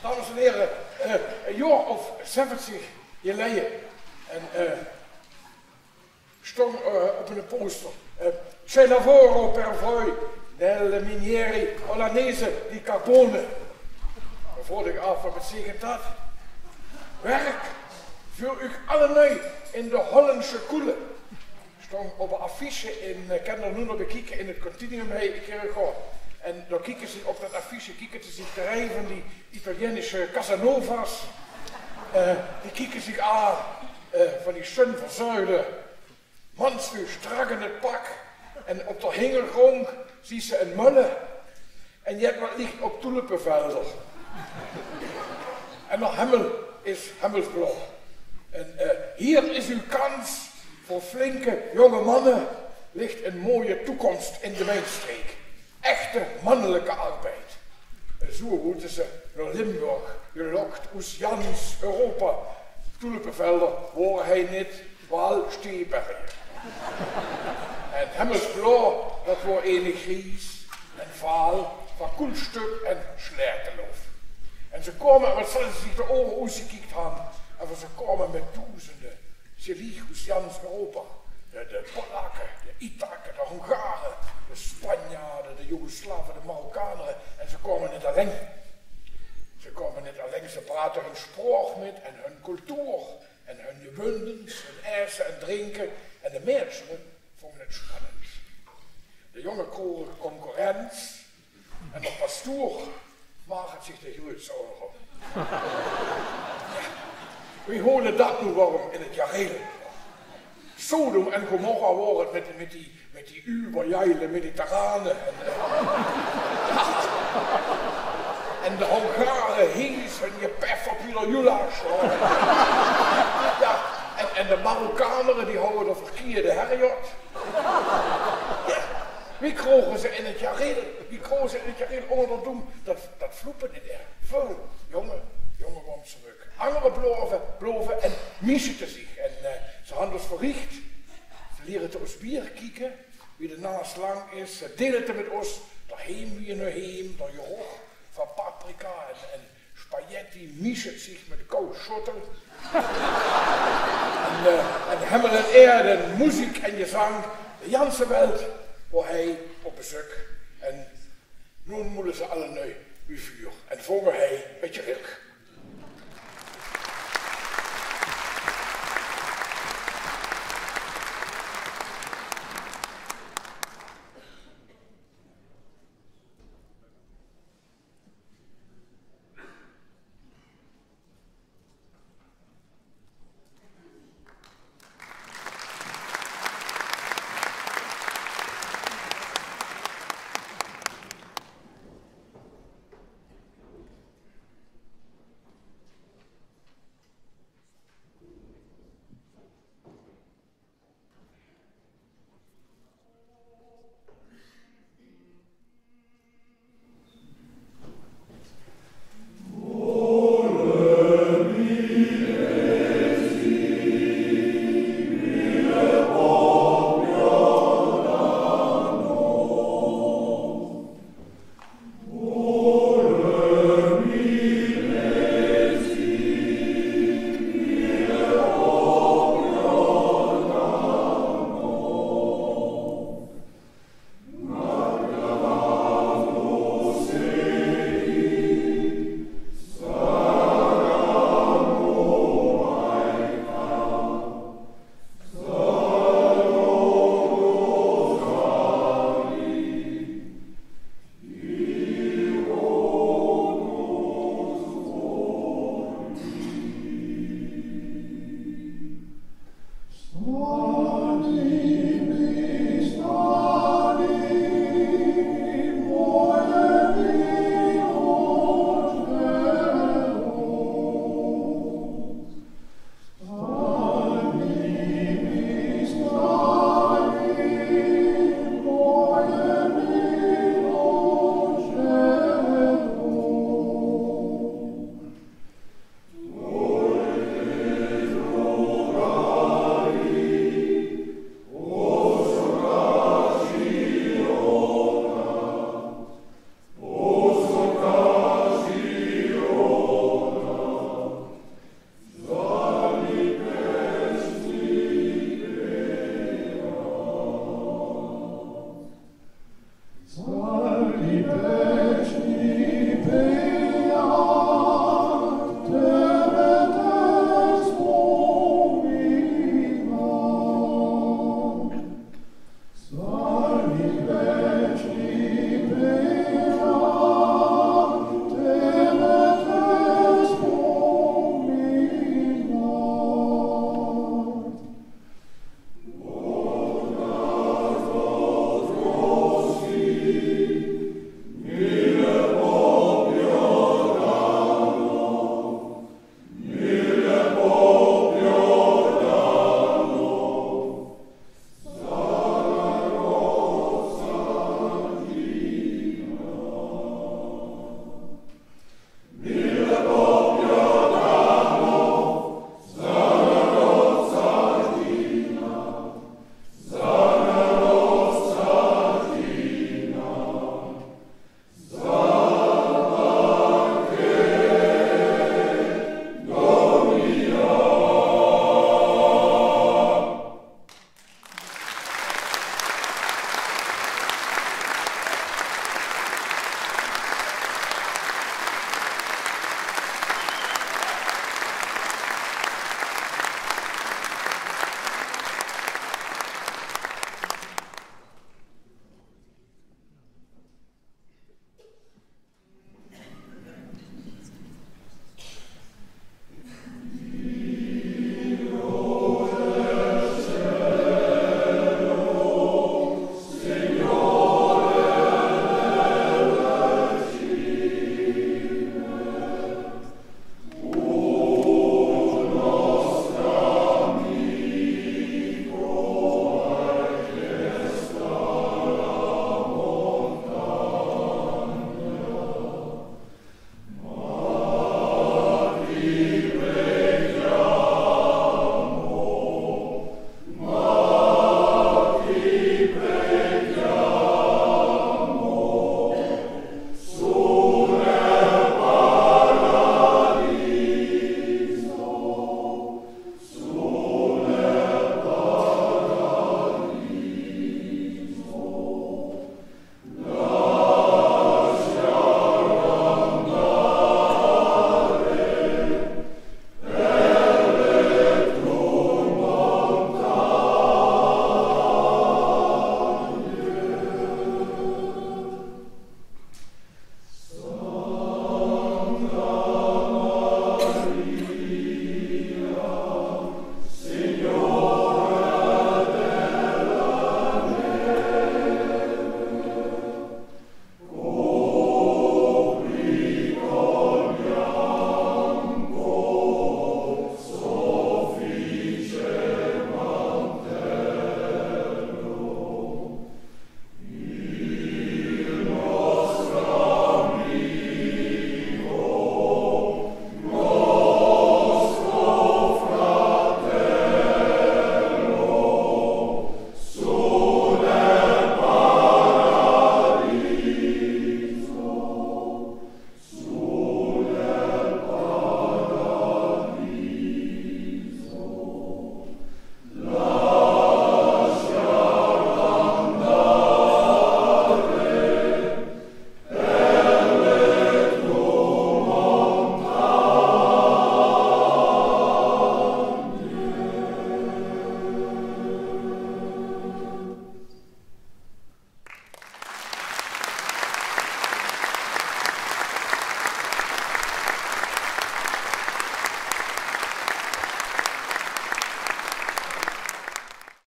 dames en heren, een jaar of 70 geleden. En stond op een poster. C'è lavoro per voi, delle minieri Olanese di carbone. Dan vroeg ik af, wat betekent dat? Werk voor u allen in de Hollandse koelen. Stond op een affiche in, ik kan er nu nog bekijken, in het Continuum Kerkhof. En dan kijken ze op dat affiche, kijken ze zich de rij van die Italianische Casanova's. Die kijken zich aan van die sunverzuide mansnu strak in het pak. En op de hingelgrond zie ze een molle. En je hebt wat ligt op tulpenvelden. En de hemel is hemelsblauw. En hier is uw kans voor flinke jonge mannen. Ligt een mooie toekomst in de mijnstreek. Echte mannelijke arbeid. En zo moeten ze naar Limburg gelokt uit Jans Europa. Tulpenvelden horen hij niet, wel Steebergen. En hemelsblauw, dat wordt enig gries en vaal van koelstuk en slijterlof. En ze komen, wat zullen ze zich de oren uitgekikt hebben, en ze komen met duizenden. Ze liegen uit Jans Europa. De Polakken, de Itaken, de Hongaren, de Spanjaarden, de Joegoslaven, de Marokkanen. En ze komen niet alleen. Ze komen niet alleen, ze praten hun spraak met en hun cultuur. En hun gewundens, hun eten en drinken. En de mensen vonden het spannend. De jongen kregen concurrent. En de pastoor maakt zich de groot zorgen. Ja, wie hoorde dat nu waarom in het jarelen? Sodom en Gomorra worden met die übergeile Mediterranen. En de Hongaren hiezen je pef op jullie jula's. Ja, en de Marokkanen die houden de verkeerde herjot. Ja, wie kroegen ze in het jareel? Wie kroegen ze in het jareel onder de doen? Dat vloepen niet erg. Veel jongen kwam terug. Anderen bloven en miezen te zich. En ze hadden dus verricht. Ze leren te ons bier kijken, wie de naast lang is. Ze delen het met ons, daarheen wie nu heen, door je hoog van paprika en spaghetti, miezen zich met de koude schotel. En hemel en aarde, muziek en gezang, de ganse wereld, waar hij op bezoek. En nu moeten ze alle nu uw vuur en volgen hij met je werk.